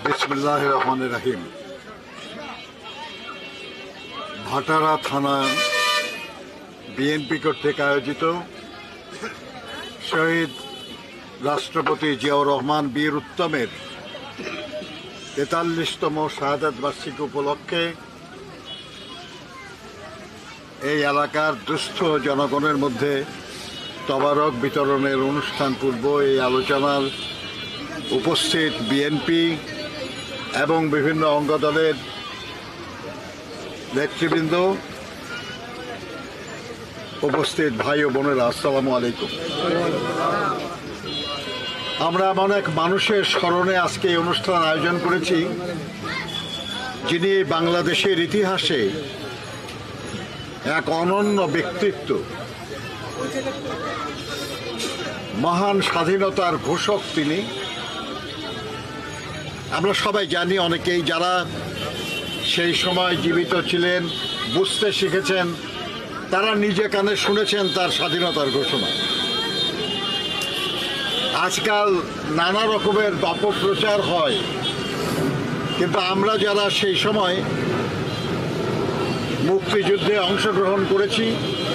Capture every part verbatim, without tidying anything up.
বিসমিল্লাহির রহমানির রহিম। ভাটারা থানা বিএনপি কর্তৃক আয়োজিত শহীদ রাষ্ট্রপতি জিয়াউর রহমান বীর উত্তমের তেতাল্লিশতম শাহাদাত বার্ষিকী উপলক্ষে এই এলাকার দুস্থ জনগণের মধ্যে তবারক বিতরণের অনুষ্ঠান পূর্ব এই আলোচনার উপস্থিত বিএনপি এবং বিভিন্ন অঙ্গদলের নেতৃবৃন্দ, উপস্থিত ভাই ও বোনেরা, আসসালামু আলাইকুম। আমরা এমন এক মানুষের স্মরণে আজকে এই অনুষ্ঠান আয়োজন করেছি যিনি বাংলাদেশের ইতিহাসে এক অনন্য ব্যক্তিত্ব, মহান স্বাধীনতার ঘোষক তিনি। আমরা সবাই জানি, অনেকেই যারা সেই সময় জীবিত ছিলেন, বুঝতে শিখেছেন, তারা নিজে কানে শুনেছেন তার স্বাধীনতার ঘোষণা। আজকাল নানা রকমের অপপ্রচার হয়, কিন্তু আমরা যারা সেই সময় মুক্তিযুদ্ধে অংশগ্রহণ করেছি,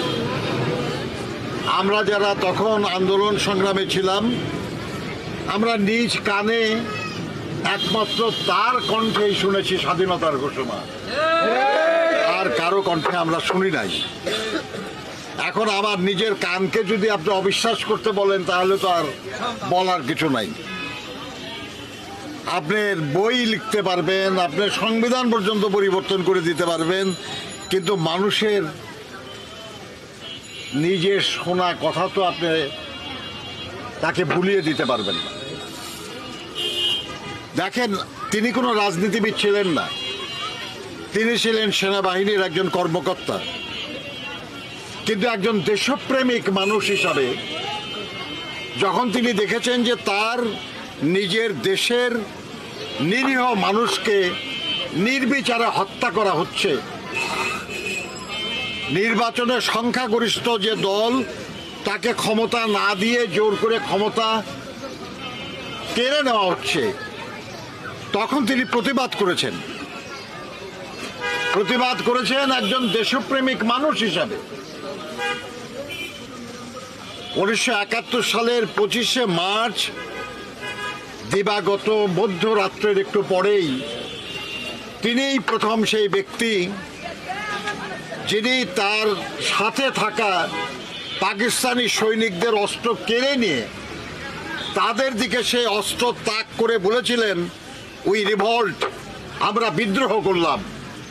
আমরা যারা তখন আন্দোলন সংগ্রামে ছিলাম, আমরা নিজ কানে একমাত্র তার কণ্ঠেই শুনেছি স্বাধীনতার ঘোষণা, আর কারো কণ্ঠে আমরা শুনি নাই। এখন আমার নিজের কানকে যদি আপনি অবিশ্বাস করতে বলেন, তাহলে তো আর বলার কিছু নাই। আপনি বই লিখতে পারবেন, আপনি সংবিধান পর্যন্ত পরিবর্তন করে দিতে পারবেন, কিন্তু মানুষের নিজের শোনা কথা তো আপনি তাকে ভুলিয়ে দিতে পারবেন না। দেখেন, তিনি কোনো রাজনীতিবিদ ছিলেন না, তিনি ছিলেন সেনাবাহিনীর একজন কর্মকর্তা। কিন্তু একজন দেশপ্রেমিক মানুষ হিসাবে যখন তিনি দেখেছেন যে তার নিজের দেশের নিরীহ মানুষকে নির্বিচারে হত্যা করা হচ্ছে, নির্বাচনে সংখ্যাগরিষ্ঠ যে দল তাকে ক্ষমতা না দিয়ে জোর করে ক্ষমতা কেড়ে নেওয়া হচ্ছে, তখন তিনি প্রতিবাদ করেছেন। প্রতিবাদ করেছেন একজন দেশপ্রেমিক মানুষ হিসাবে। উনিশশো একাত্তর সালের পঁচিশে মার্চ দিবাগত মধ্যরাত্রের একটু পরেই তিনিই প্রথম সেই ব্যক্তি যিনি তার সাথে থাকা পাকিস্তানি সৈনিকদের অস্ত্র কেড়ে নিয়ে তাদের দিকে সেই অস্ত্র তাক করে বলেছিলেন, উই রিভল্ট, আমরা বিদ্রোহ করলাম।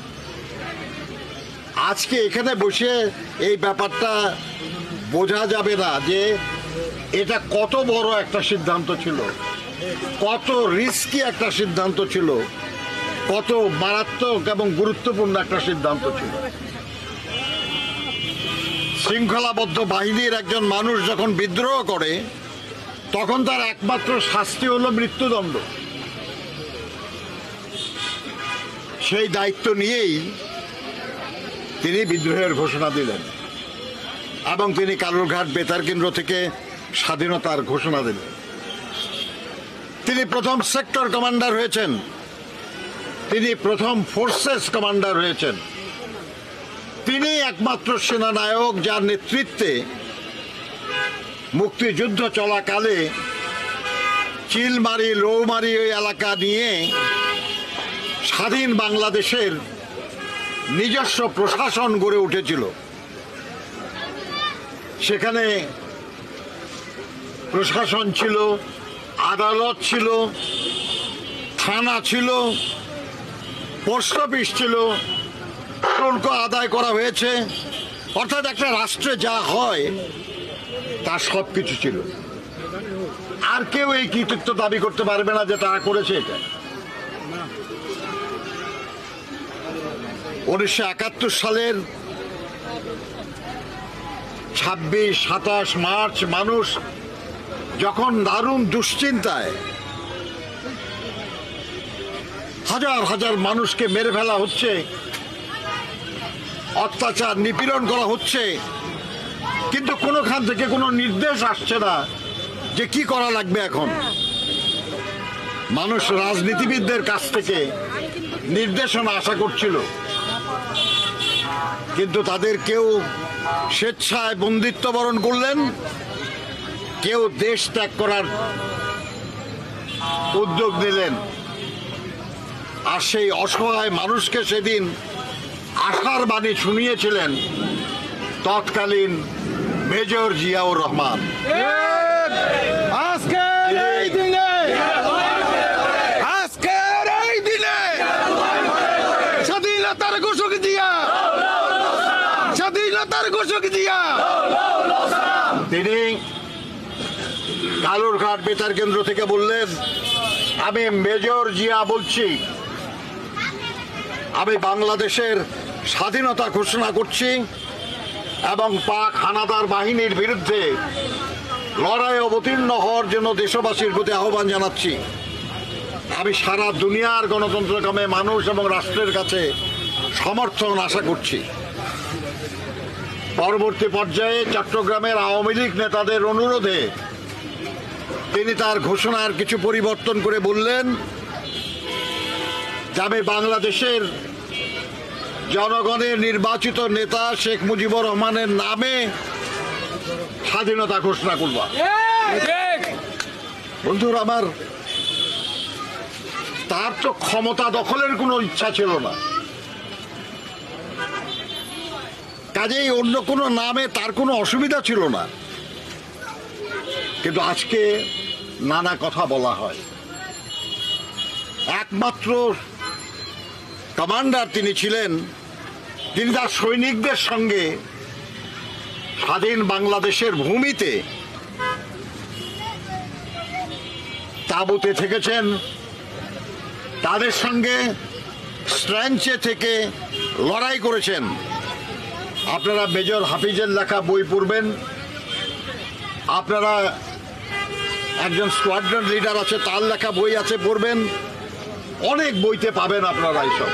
আজকে এখানে বসে এই ব্যাপারটা বোঝা যাবে না যে এটা কত বড় একটা সিদ্ধান্ত ছিল, কত রিস্কি একটা সিদ্ধান্ত ছিল, কত মারাত্মক এবং গুরুত্বপূর্ণ একটা সিদ্ধান্ত ছিল। শৃঙ্খলাবদ্ধ বাহিনীর একজন মানুষ যখন বিদ্রোহ করে, তখন তার একমাত্র শাস্তি হলো মৃত্যুদণ্ড। সেই দায়িত্ব নিয়েই তিনি বিদ্রোহের ঘোষণা দিলেন এবং তিনি কালুরঘাট বেতার কেন্দ্র থেকে স্বাধীনতার ঘোষণা দিলেন। তিনি প্রথম সেক্টর কমান্ডার হয়েছেন, তিনি প্রথম ফোর্সেস কমান্ডার হয়েছেন। তিনি একমাত্র সেনানায়ক যার নেতৃত্বে মুক্তিযুদ্ধ চলাকালে চিলমারি, লৌমারি ওই এলাকা নিয়ে স্বাধীন বাংলাদেশের নিজস্ব প্রশাসন গড়ে উঠেছিল। সেখানে প্রশাসন ছিল, আদালত ছিল, থানা ছিল, পোস্ট অফিস ছিল, শুল্ক আদায় করা হয়েছে। অর্থাৎ একটা রাষ্ট্রে যা হয় তার সব কিছু ছিল। আর কেউ এই কৃতিত্ব দাবি করতে পারবে না যে তারা করেছে এটা। উনিশশো একাত্তর সালের ছাব্বিশ সাতাশ মার্চ মানুষ যখন দারুণ দুশ্চিন্তায়, হাজার হাজার মানুষকে মেরে ফেলা হচ্ছে, অত্যাচার নিপীড়ন করা হচ্ছে, কিন্তু কোনোখান থেকে কোনো নির্দেশ আসছে না যে কি করা লাগবে এখন। মানুষ রাজনীতিবিদদের কাছ থেকে নির্দেশনা আশা করছিল, কিন্তু তাদের কেউ স্বেচ্ছায় বন্দিত্ব বরণ করলেন, কেউ দেশ ত্যাগ করার উদ্যোগ নিলেন। আর সেই অসহায় মানুষকে সেদিন আশার বাণী শুনিয়েছিলেন তৎকালীন মেজর জিয়াউর রহমান। আজকের এই দিনে আজকের এই দিনে স্বাধীনতার ঘোষক জিয়া, স্বাধীনতার ঘোষক জিয়া তিনি কালুরঘাট বেতার কেন্দ্র থেকে বললেন, আমি মেজর জিয়া বলছি, আমি বাংলাদেশের স্বাধীনতা ঘোষণা করছি এবং পাক হানাদার বাহিনীর বিরুদ্ধে লড়াই অবতীর্ণ হওয়ার জন্য দেশবাসীর প্রতি আহ্বান জানাচ্ছি। আমি সারা দুনিয়ার গণতন্ত্রকামী মানুষ এবং রাষ্ট্রের কাছে সমর্থন আশা করছি। পরবর্তী পর্যায়ে চট্টগ্রামের আওয়ামী লীগ নেতাদের অনুরোধে তিনি তার ঘোষণার কিছু পরিবর্তন করে বললেন যে আমি বাংলাদেশের জনগণের নির্বাচিত নেতা শেখ মুজিবুর রহমানের নামে স্বাধীনতা ঘোষণা করব। বন্ধুরা আমার, তার তো ক্ষমতা দখলের কোনো ইচ্ছা ছিল না, কাজেই অন্য কোনো নামে তার কোনো অসুবিধা ছিল না। কিন্তু আজকে নানা কথা বলা হয়। একমাত্র কমান্ডার তিনি ছিলেন, তিনি তার সৈনিকদের সঙ্গে স্বাধীন বাংলাদেশের ভূমিতে তাঁবুতে থেকেছেন, তাদের সঙ্গে স্ট্রেঞ্চে থেকে লড়াই করেছেন। আপনারা মেজর হাফিজের লেখা বই পড়বেন, আপনারা একজন স্কোয়াড্রন লিডার আছে তার লেখা বই আছে পড়বেন, অনেক বইতে পাবেন আপনারা এইসব।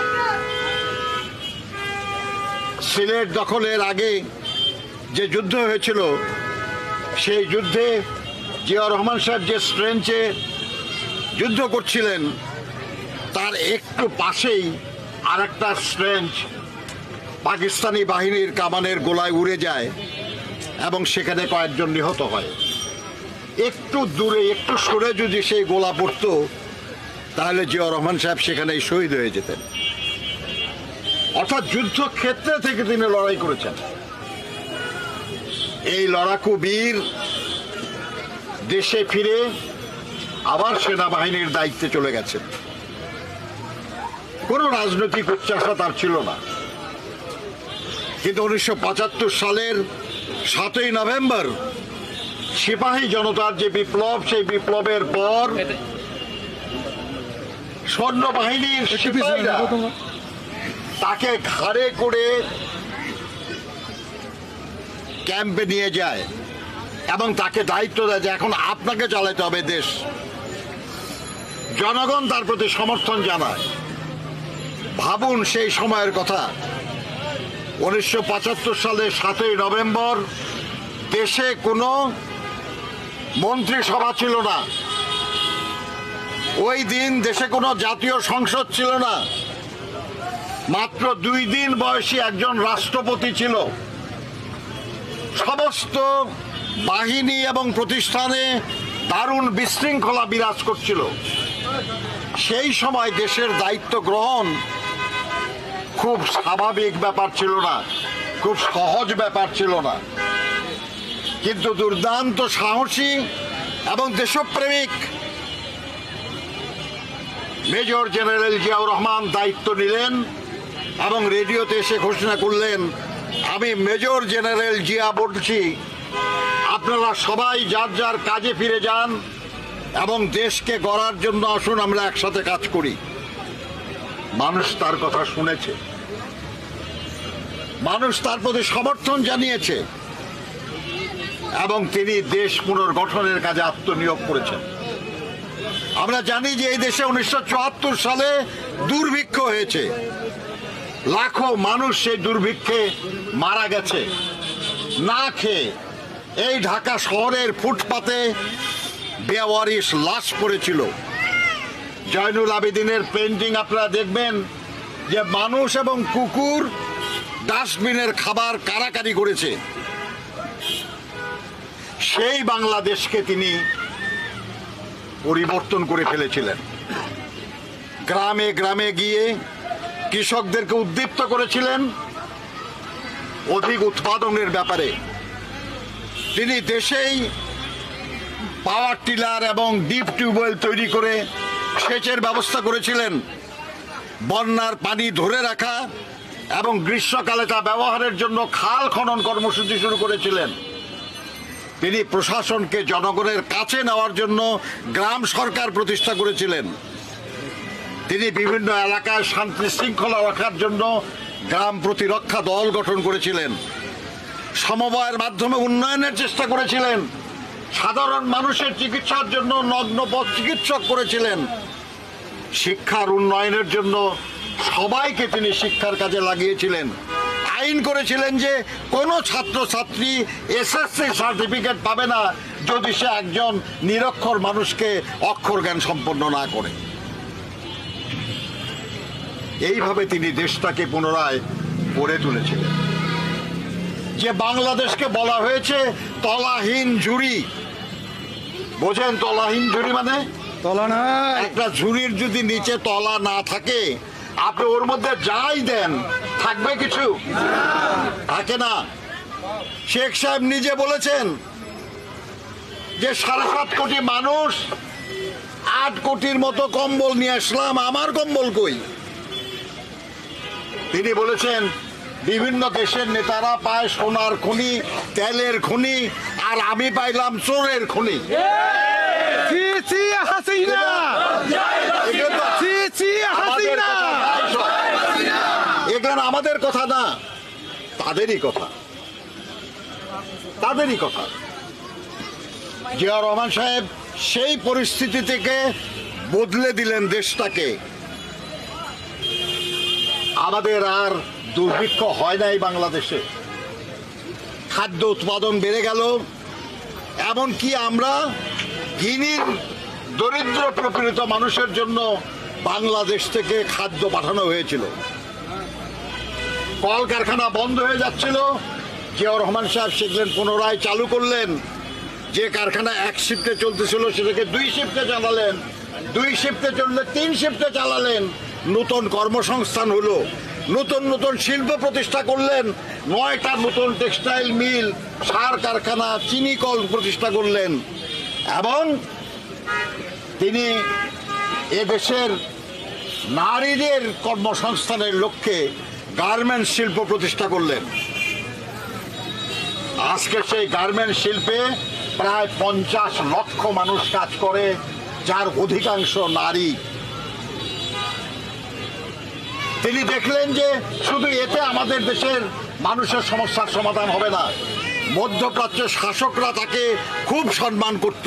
সিলেট দখলের আগে যে যুদ্ধ হয়েছিল, সেই যুদ্ধে জিয়া রহমান সাহেব যে স্ট্রেঞ্চে যুদ্ধ করছিলেন তার একটু পাশেই আর একটা স্ট্রেঞ্চ পাকিস্তানি বাহিনীর কামানের গোলায় উড়ে যায় এবং সেখানে কয়েকজন নিহত হয়। একটু দূরে একটু সরে যদি সেই গোলা পড়তো তাহলে জিয়া রহমান সাহেব সেখানেই শহীদ হয়ে যেতেন। অর্থাৎ যুদ্ধক্ষেত্রে থেকে তিনি লড়াই করেছেন। এই লড়াকু বীর দেশে ফিরে আবার সেনাবাহিনীর দায়িত্বে চলে গেছেন। কোনো রাজনৈতিক উচ্চাসা তার ছিল না, কিন্তু উনিশশো পঁচাত্তর সালের সাতই নভেম্বর সিপাহী জনতার যে বিপ্লব, সেই বিপ্লবের পর সৈন্যবাহিনীর সিপাহীরা তাকে ঘাড়ে করে ক্যাম্পে নিয়ে যায় এবং তাকে দায়িত্ব দেয় যে এখন আপনাকে চালাতে হবে দেশ। জনগণ তার প্রতি সমর্থন জানায়। ভাবুন সেই সময়ের কথা, উনিশশো পঁচাত্তর সালের সাতই নভেম্বর দেশে কোনো মন্ত্রিসভা ছিল না, ওই দিন দেশে কোনো জাতীয় সংসদ ছিল না, মাত্র দুই দিন বয়সী একজন রাষ্ট্রপতি ছিল। সমস্ত বাহিনী এবং প্রতিষ্ঠানে দারুণ বিশৃঙ্খলা বিরাজ করছিল। সেই সময় দেশের দায়িত্ব গ্রহণ খুব স্বাভাবিক ব্যাপার ছিল না, খুব সহজ ব্যাপার ছিল না। কিন্তু দুর্দান্ত সাহসী এবং দেশপ্রেমিক মেজর জেনারেল জিয়াউর রহমান দায়িত্ব নিলেন এবং রেডিওতে এসে ঘোষণা করলেন, আমি মেজর জেনারেল জিয়া বলছি, আপনারা সবাই যার যার কাজে ফিরে যান এবং দেশকে গড়ার জন্য আসুন আমরা একসাথে কাজ করি। মানুষ তার কথা শুনেছে, মানুষ তার প্রতি সমর্থন জানিয়েছে এবং তিনি দেশ পুনর্গঠনের কাজে আত্মনিয়োগ করেছেন। আমরা জানি যে এই দেশে উনিশশো চুয়াত্তর সালে দুর্ভিক্ষ হয়েছে, লাখো মানুষ সেই দুর্ভিক্ষে মারা গেছে না খেয়ে। এই ঢাকা শহরের ফুটপাতে বেওয়ারিশ লাশ পড়েছিল। জয়নুল আবেদিনের পেন্টিং আপনারা দেখবেন যে মানুষ এবং কুকুর ডাস্টবিনের খাবার কারাকারি করেছে। সেই বাংলাদেশকে তিনি পরিবর্তন করে ফেলেছিলেন। গ্রামে গ্রামে গিয়ে কৃষকদেরকে উদ্দীপ্ত করেছিলেন অধিক উৎপাদনের ব্যাপারে। তিনি দেশেই পাওয়ার টিলার এবং ডিপ টিউবওয়েল তৈরি করে সেচের ব্যবস্থা করেছিলেন। বন্যার পানি ধরে রাখা এবং গ্রীষ্মকালে তা ব্যবহারের জন্য খাল খনন কর্মসূচি শুরু করেছিলেন। তিনি প্রশাসনকে জনগণের কাছে নেওয়ার জন্য গ্রাম সরকার প্রতিষ্ঠা করেছিলেন। তিনি বিভিন্ন এলাকায় শান্তি শৃঙ্খলা রাখার জন্য গ্রাম প্রতিরক্ষা দল গঠন করেছিলেন। সমবায়ের মাধ্যমে উন্নয়নের চেষ্টা করেছিলেন। সাধারণ মানুষের চিকিৎসার জন্য নগ্নপথ চিকিৎসক করেছিলেন। শিক্ষার উন্নয়নের জন্য সবাইকে তিনি শিক্ষার কাজে লাগিয়েছিলেন। আইন করেছিলেন যে কোনো ছাত্রছাত্রী এসএসসি সার্টিফিকেট পাবে না যদি সে একজন নিরক্ষর মানুষকে অক্ষর জ্ঞান সম্পন্ন না করে। এইভাবে তিনি দেশটাকে পুনরায় গড়ে তুলেছিলেন। যে বাংলাদেশকে বলা হয়েছে তলাহীন ঝুড়ি। বোঝেন তলাহীন ঝুড়ি মানে? তলা নাই। একটা ঝুড়ির যদি নিচে তলা না থাকে, আপনি ওর মধ্যে যাই দেন থাকবে কিছু? থাকে না। শেখ সাহেব নিজে বলেছেন যে সাড়ে সাত কোটি মানুষ, আট কোটির মতো কম্বল নিয়ে আসলাম, আমার কম্বল কই? তিনি বলেছেন বিভিন্ন দেশের নেতারা পায় সোনার খনি, তেলের খনি, আর আমি পাইলাম চোরের খনি। ছি ছি হাসিনা, ছি ছি হাসিনা। এগুলো আমাদের কথা না, তাদেরই কথা, তাদেরই কথা। জিয়া রহমান সাহেব সেই পরিস্থিতি থেকে বদলে দিলেন দেশটাকে। আমাদের আর দুর্ভিক্ষ হয় নাই বাংলাদেশে। খাদ্য উৎপাদন বেড়ে গেল। এমনকি আমরা গিনির দরিদ্র প্রকৃত মানুষের জন্য বাংলাদেশ থেকে খাদ্য পাঠানো হয়েছিল। কলকারখানা বন্ধ হয়ে যাচ্ছিল, জিয়াউর রহমান সাহেব সেগুলো পুনরায় চালু করলেন। যে কারখানা এক শিফটে চলতেছিল সেটাকে দুই শিফটে চালালেন, দুই শিফটে চললে তিন শিফটে চালালেন। নতুন কর্মসংস্থান হলো, নতুন নতুন শিল্প প্রতিষ্ঠা করলেন। নয়টা নতুন টেক্সটাইল মিল, সার কারখানা, চিনি কল প্রতিষ্ঠা করলেন। এবং তিনি এদেশের নারীদের কর্মসংস্থানের লক্ষ্যে গার্মেন্টস শিল্প প্রতিষ্ঠা করলেন। আজকে সেই গার্মেন্টস শিল্পে প্রায় পঞ্চাশ লক্ষ মানুষ কাজ করে, যার অধিকাংশ নারী। তিনি দেখলেন যে শুধু এতে আমাদের দেশের মানুষের সমস্যার সমাধান হবে না। মধ্যপ্রাচ্যের শাসকরা তাকে খুব সম্মান করত,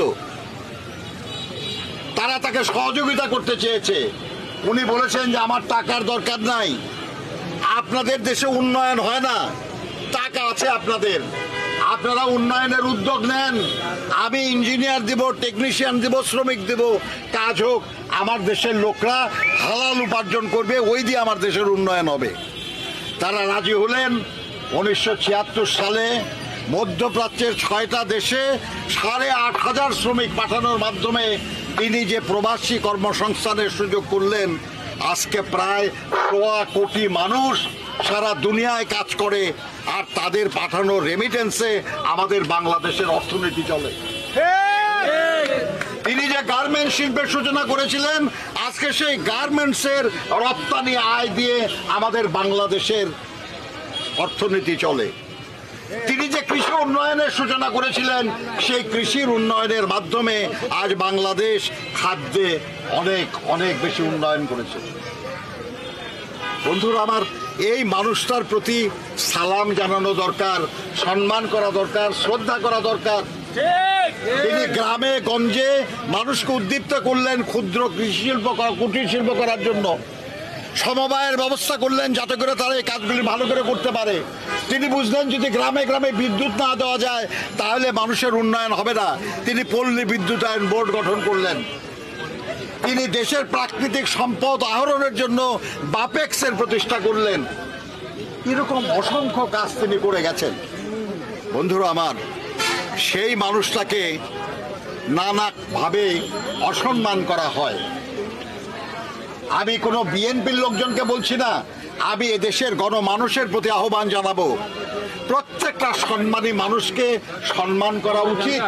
তারা তাকে সহযোগিতা করতে চেয়েছে। উনি বলেছেন যে আমার টাকার দরকার নাই, আপনাদের দেশে উন্নয়ন হয় না, টাকা আছে আপনাদের, আপনারা উন্নয়নের উদ্যোগ নেন, আমি ইঞ্জিনিয়ার দিব, টেকনিশিয়ান দিব, শ্রমিক দিব, কাজ হোক, আমার দেশের লোকরা হালাল উপার্জন করবে, ওই দিয়ে আমার দেশের উন্নয়ন হবে। তারা রাজি হলেন। উনিশশো ছিয়াত্তর সালে মধ্যপ্রাচ্যের ছয়টা দেশে সাড়ে আট হাজার শ্রমিক পাঠানোর মাধ্যমে তিনি যে প্রবাসী কর্মসংস্থানের সুযোগ করলেন। আজকে প্রায় সোয়া কোটি মানুষ সারা দুনিয়ায় কাজ করে, আর তাদের পাঠানো রেমিটেন্সে আমাদের বাংলাদেশের অর্থনীতি চলে। তিনি যে গার্মেন্টস শিল্পের সূচনা করেছিলেন, আজকে সেই গার্মেন্টসের রপ্তানি আয় দিয়ে আমাদের বাংলাদেশের অর্থনীতি চলে। তিনি যে কৃষি উন্নয়নের সূচনা করেছিলেন, সেই কৃষির উন্নয়নের মাধ্যমে আজ বাংলাদেশ খাদ্যে অনেক অনেক বেশি উন্নয়ন করেছে। বন্ধুরা আমার, এই মানুষটার প্রতি সালাম জানানো দরকার, সম্মান করা দরকার, শ্রদ্ধা করা দরকার। তিনি গ্রামে গঞ্জে মানুষকে উদ্দীপ্ত করলেন ক্ষুদ্র কৃষি শিল্প, কুটির শিল্প করার জন্য। সমবায়ের ব্যবস্থা করলেন যাতে করে তারা এই কাজগুলি ভালো করে করতে পারে। তিনি বুঝলেন যদি গ্রামে গ্রামে বিদ্যুৎ না দেওয়া যায় তাহলে মানুষের উন্নয়ন হবে না। তিনি পল্লী বিদ্যুতায়ন বোর্ড গঠন করলেন। তিনি দেশের প্রাকৃতিক সম্পদ আহরণের জন্য বাপেক্সের প্রতিষ্ঠা করলেন। এরকম অসংখ্য কাজ তিনি করে গেছেন। বন্ধুরা আমার, সেই মানুষটাকে নানাভাবে অসম্মান করা হয়। আমি কোনো বিএনপির লোকজনকে বলছি না, আমি এদেশের গণমানুষের প্রতি আহ্বান জানাবো, প্রত্যেকটা সম্মানী মানুষকে সম্মান করা উচিত।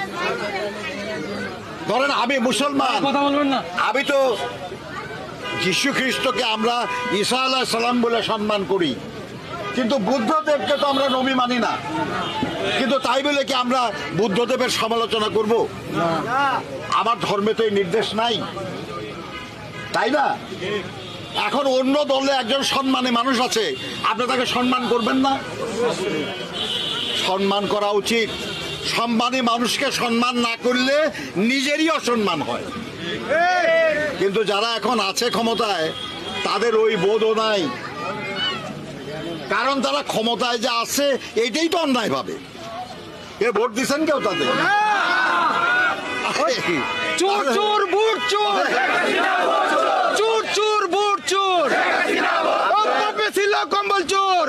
ধরেন আমি মুসলমান, আমি তো যীশু খ্রিস্টকে আমরা ঈসা আলাইহিস সালাম বলে সম্মান করি, কিন্তু বুদ্ধদেবকে তো আমরা নবী মানি না। কিন্তু তাই বলে কি আমরা বুদ্ধদেবের সমালোচনা করব? আমার ধর্মে তো এই নির্দেশ নাই, তাই না? এখন অন্য দলে একজন সম্মানী মানুষ আছে, আপনি তাকে সম্মান করবেন না? সম্মান করা উচিত। সম্মানী মানুষকে সম্মান না করলে নিজেরই অসম্মান হয়। কিন্তু যারা এখন আছে ক্ষমতায়, তাদের ওই বোধও নাই, কারণ তারা ক্ষমতায় যে আছে এইটাই তো অন্যায় ভাবে। এ ভোট দিচ্ছেন কেউ তাদের? চোর চোর বুট চোর, চোর চোর বুট চোর, ছিল কম্বল চোর।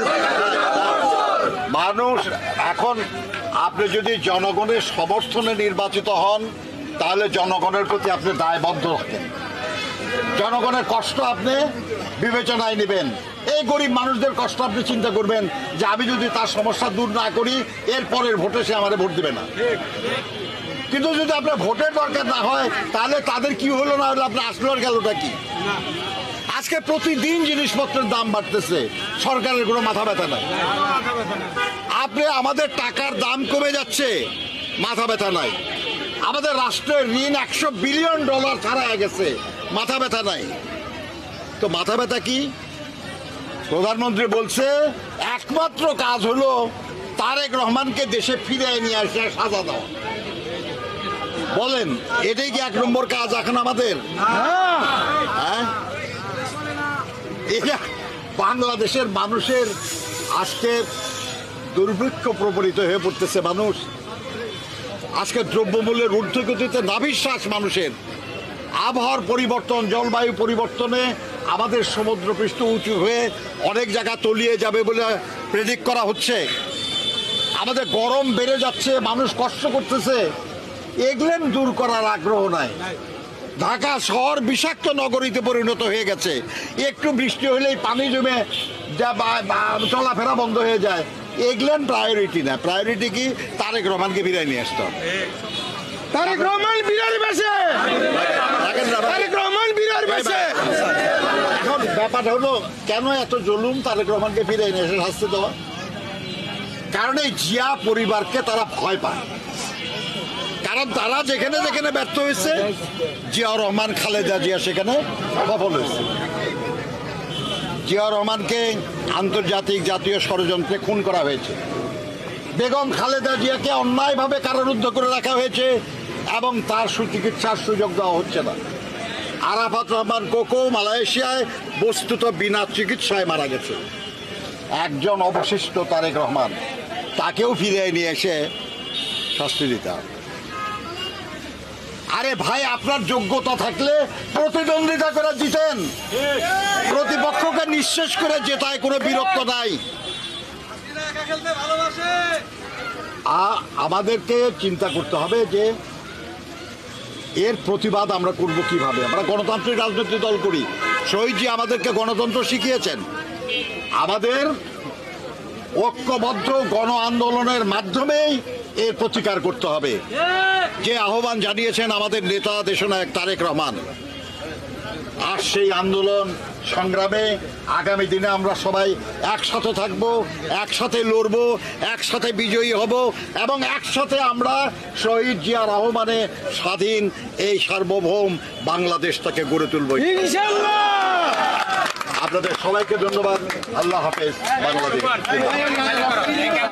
মানুষ এখন, আপনি যদি জনগণের সমর্থনে নির্বাচিত হন, তাহলে জনগণের প্রতি আপনি দায়বদ্ধ রাখেন, জনগণের কষ্ট আপনি বিবেচনায় নেবেন। এই গরিব মানুষদের কষ্ট আপনি চিন্তা করবেন যে আমি যদি তার সমস্যা দূর না করি, এরপরের ভোটে সে আমারে ভোট দিবে না। কিন্তু যদি আপনার ভোটের দরকার না হয়, তাহলে তাদের কি হলো না হলো, আপনার আসলো আর গেলটা কি? আজকে প্রতিদিন জিনিসপত্রের দাম বাড়তেছে, সরকারের কোনো মাথা ব্যথা নাই। আপনি, আমাদের টাকার দাম কমে যাচ্ছে, মাথা ব্যথা নাই। আমাদের রাষ্ট্রের ঋণ একশো বিলিয়ন ডলার ছাড়া গেছে, মাথা ব্যথা নাই। তো মাথা ব্যথা কি? প্রধানমন্ত্রী বলছে একমাত্র কাজ হলো তারেক রহমানকে দেশে ফিরে নিয়ে আসে, সাজা দেওয়া। বলেন, এটাই কি এক নম্বর কাজ এখন আমাদের? হ্যাঁ, এটা বাংলাদেশের মানুষের আজকে দুর্ভিক্ষ প্রবলিত হয়ে পড়তেছে। মানুষ আজকে দ্রব্যমূল্যের ঊর্ধ্বগতিতে নাভিশ্বাস মানুষের। আবহাওয়ার পরিবর্তন, জলবায়ু পরিবর্তনে আমাদের সমুদ্রপৃষ্ঠ উঁচু হয়ে অনেক জায়গা তলিয়ে যাবে বলে প্রেডিক্ট করা হচ্ছে। আমাদের গরম বেড়ে যাচ্ছে, মানুষ কষ্ট করতেছে, এগুলেন দূর করার আগ্রহ নাই। ঢাকা শহর বিষাক্ত নগরীতে পরিণত হয়ে গেছে। একটু বৃষ্টি হলেই পানি জমে চলাফেরা বন্ধ হয়ে যায়। এগুলেন প্রায়োরিটি না। প্রায়োরিটি কি? তারেক রহমানকে ফিরিয়ে নিয়ে আসতে হবে। তারেক রহমান বিরার বেশে, তারেক রহমান বিরার বেশে। এখন ব্যাপারটা হলো, কেন এত জুলুম তারেক রহমানকে ফিরিয়ে নিয়ে এসে শাস্তি দেওয়া? কারণ এই জিয়া পরিবারকে তারা ভয় পায়। কারণ তারা যেখানে যেখানে ব্যর্থ হয়েছে, জিয়া রহমান, খালেদা জিয়া সেখানে সফল হয়েছে। জিয়া রহমানকে আন্তর্জাতিক জাতীয় ষড়যন্ত্রে খুন করা হয়েছে। বেগম খালেদা জিয়াকে অন্যায়ভাবে কারারুদ্ধ করে রাখা হয়েছে এবং তার সুচিকিৎসার সুযোগ দেওয়া হচ্ছে না। আরাফাত রহমান কোকো মালয়েশিয়ায় বস্তুত বিনা চিকিৎসায় মারা গেছে। একজন অবশিষ্ট তারেক রহমান, তাকেও ফিরিয়ে নিয়ে এসে শাস্তি দিতে হবে। আরে ভাই, আপনার যোগ্যতা থাকলে প্রতিদ্বন্দ্বিতা করে জিতেন, প্রতিপক্ষকে নিঃশেষ করে জেতায় কোনো বিরক্ত নাই। আমাদেরকে চিন্তা করতে হবে যে এর প্রতিবাদ আমরা করব কিভাবে। আমরা গণতান্ত্রিক রাজনৈতিক দল করি, শহীদজি আমাদেরকে গণতন্ত্র শিখিয়েছেন। আমাদের ঐক্যবদ্ধ গণ আন্দোলনের মাধ্যমেই এর প্রতিকার করতে হবে, যে আহ্বান জানিয়েছেন আমাদের নেতা দেশনায়ক তারেক রহমান। আর সেই আন্দোলন সংগ্রামে আগামী দিনে আমরা সবাই একসাথে থাকব, একসাথে লড়ব, একসাথে বিজয়ী হব এবং একসাথে আমরা শহীদ জিয়া রহমানে স্বাধীন এই সার্বভৌম বাংলাদেশটাকে গড়ে তুলব ইনশাআল্লাহ। আপনাদের সবাইকে ধন্যবাদ। আল্লাহ হাফেজ। বাংলাদেশ।